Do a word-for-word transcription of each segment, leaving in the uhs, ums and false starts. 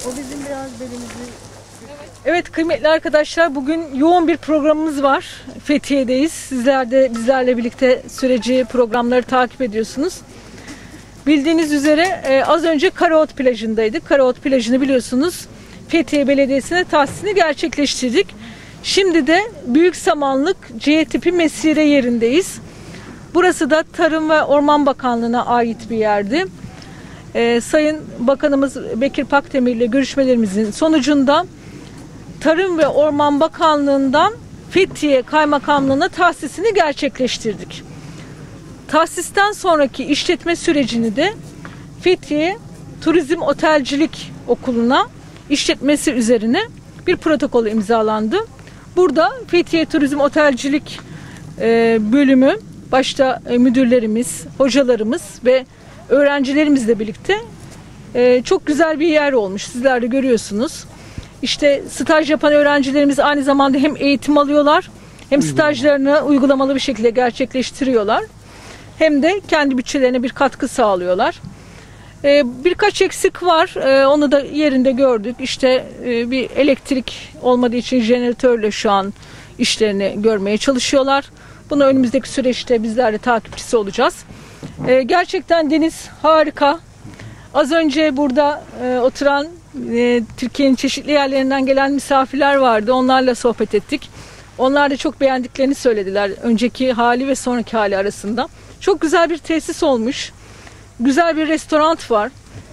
O bizim biraz belimizi... Evet kıymetli arkadaşlar, bugün yoğun bir programımız var. Fethiye'deyiz. Sizler de bizlerle birlikte süreci, programları takip ediyorsunuz. Bildiğiniz üzere e, az önce Karaot plajındaydık. Karaot plajını biliyorsunuz, Fethiye Belediyesi'ne tahsisini gerçekleştirdik. Şimdi de Büyüksamanlık C tipi mesire yerindeyiz. Burası da Tarım ve Orman Bakanlığı'na ait bir yerdi. Ee, Sayın Bakanımız Bekir Pakdemir ile görüşmelerimizin sonucunda Tarım ve Orman Bakanlığı'ndan Fethiye Kaymakamlığı'na tahsisini gerçekleştirdik. Tahsisten sonraki işletme sürecini de Fethiye Turizm Otelcilik Okulu'na işletmesi üzerine bir protokol imzalandı. Burada Fethiye Turizm Otelcilik e, bölümü başta e, müdürlerimiz, hocalarımız ve öğrencilerimizle birlikte e, çok güzel bir yer olmuş. Sizler de görüyorsunuz. İşte staj yapan öğrencilerimiz aynı zamanda hem eğitim alıyorlar, hem stajlarını uygulamalı bir şekilde gerçekleştiriyorlar. Hem de kendi bütçelerine bir katkı sağlıyorlar. Ee, birkaç eksik var. Ee, onu da yerinde gördük. İşte e, bir elektrik olmadığı için jeneratörle şu an işlerini görmeye çalışıyorlar. Bunu önümüzdeki süreçte bizler de takipçisi olacağız. Ee, gerçekten deniz harika. Az önce burada e, oturan e, Türkiye'nin çeşitli yerlerinden gelen misafirler vardı. Onlarla sohbet ettik. Onlar da çok beğendiklerini söylediler. Önceki hali ve sonraki hali arasında. Çok güzel bir tesis olmuş. Güzel bir restoran var.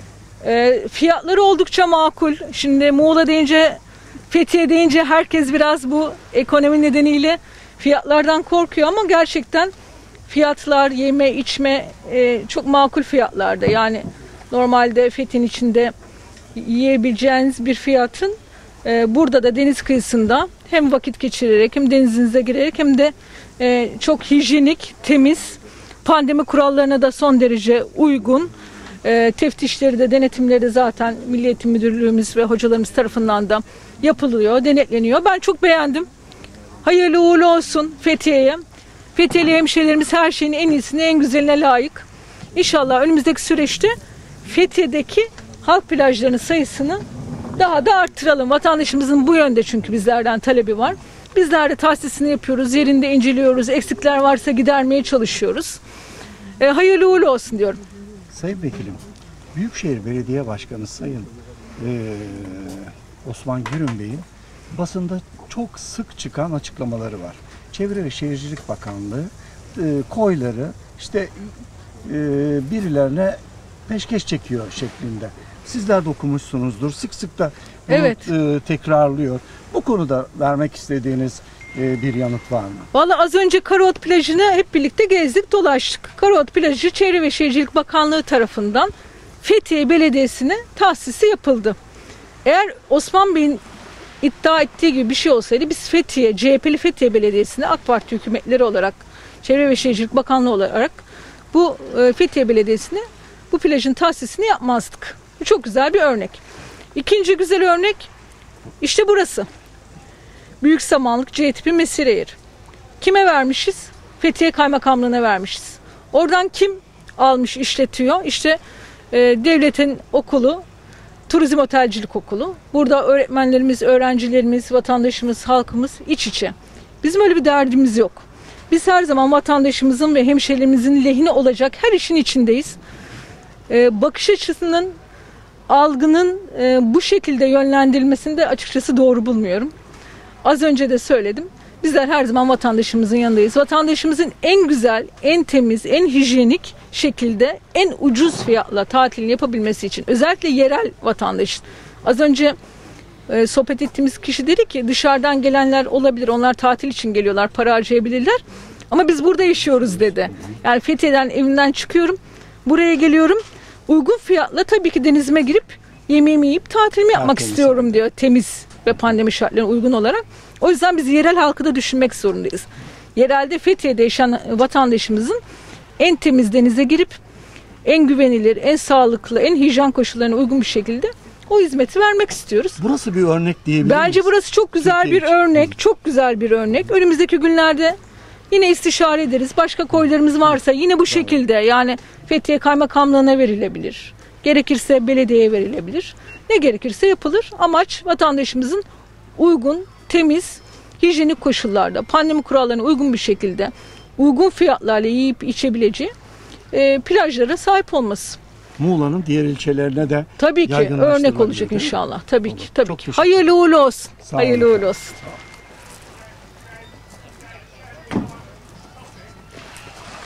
E, fiyatları oldukça makul. Şimdi Muğla deyince, Fethiye deyince herkes biraz bu ekonomi nedeniyle fiyatlardan korkuyor ama gerçekten fiyatlar, yeme, içme e, çok makul fiyatlarda. Yani normalde Fethiye'nin içinde yiyebileceğiniz bir fiyatın e, burada da deniz kıyısında hem vakit geçirerek hem denizinize girerek hem de e, çok hijyenik, temiz, pandemi kurallarına da son derece uygun. E, teftişleri de denetimleri de zaten Milli Eğitim Müdürlüğümüz ve hocalarımız tarafından da yapılıyor, denetleniyor. Ben çok beğendim. Hayırlı uğurlu olsun Fethiye'ye. Fethiye'li hemşehrilerimiz her şeyin en iyisine, en güzeline layık. İnşallah önümüzdeki süreçte Fethiye'deki halk plajlarının sayısını daha da arttıralım. Vatandaşımızın bu yönde çünkü bizlerden talebi var. Bizler de tahsisini yapıyoruz, yerinde inceliyoruz, eksikler varsa gidermeye çalışıyoruz. E, hayırlı uğurlu olsun diyorum. Sayın Vekilim, Büyükşehir Belediye Başkanı Sayın e, Osman Gürün Bey'in basında çok sık çıkan açıklamaları var. Çevre ve Şehircilik Bakanlığı e, koyları işte e, birilerine peşkeş çekiyor şeklinde. Sizler de okumuşsunuzdur. Sık sık da bunu evet. e, tekrarlıyor. Bu konuda vermek istediğiniz e, bir yanıt var mı? Vallahi az önce Karaot plajını hep birlikte gezdik, dolaştık. Karaot plajı Çevre ve Şehircilik Bakanlığı tarafından Fethiye Belediyesi'ne tahsisi yapıldı. Eğer Osman Bey'in iddia ettiği gibi bir şey olsaydı biz Fethiye, C H P'li Fethiye Belediyesi'ne AK Parti hükümetleri olarak, Çevre ve Şehircilik Bakanlığı olarak bu e, Fethiye Belediyesi'ne bu plajın tahsisini yapmazdık. Bu çok güzel bir örnek. İkinci güzel örnek işte burası. Büyüksamanlık C tipi mesire yeri. Kime vermişiz? Fethiye Kaymakamlığı'na vermişiz. Oradan kim almış, işletiyor? İşte e, devletin okulu, Turizm Otelcilik Okulu. Burada öğretmenlerimiz, öğrencilerimiz, vatandaşımız, halkımız iç içe. Bizim öyle bir derdimiz yok. Biz her zaman vatandaşımızın ve hemşehrilerimizin lehine olacak her işin içindeyiz. Ee, bakış açısının, algının e, bu şekilde yönlendirilmesini de açıkçası doğru bulmuyorum. Az önce de söyledim. Bizler her zaman vatandaşımızın yanındayız. Vatandaşımızın en güzel, en temiz, en hijyenik şekilde en ucuz fiyatla tatilini yapabilmesi için özellikle yerel vatandaş. Az önce e, sohbet ettiğimiz kişi dedi ki dışarıdan gelenler olabilir. Onlar tatil için geliyorlar, para harcayabilirler. Ama biz burada yaşıyoruz dedi. Yani Fethiye'den, evimden çıkıyorum. Buraya geliyorum. Uygun fiyatla tabii ki denizime girip yemeğimi yiyip tatilimi yapmak Tatil istiyorum insan. diyor. Temiz ve pandemi şartlarına uygun olarak. O yüzden biz yerel halkı da düşünmek zorundayız. Yerelde Fethiye'de yaşayan vatandaşımızın en temiz denize girip en güvenilir, en sağlıklı, en hijyen koşullarına uygun bir şekilde o hizmeti vermek istiyoruz. Burası bir örnek diyebilir miyiz? Bence burası çok güzel Türkiye bir için. örnek. Çok güzel bir örnek. Önümüzdeki günlerde yine istişare ederiz. Başka koylarımız varsa yine bu şekilde, yani Fethiye Kaymakamlığı'na verilebilir. Gerekirse belediyeye verilebilir. Ne gerekirse yapılır. Amaç vatandaşımızın uygun, temiz, hijyenik koşullarda, pandemi kurallarına uygun bir şekilde, uygun fiyatlarla yiyip içebileceği e, plajlara sahip olması. Muğla'nın diğer ilçelerine de Tabii ki örnek yaygınlaştırılabilir, olacak değil mi? inşallah. Tabii Olur. ki, tabii Çok ki. teşekkür Hayırlı uğurlu olsun. Sağ olun Hayırlı uğurlu efendim. olsun. Sağ olun.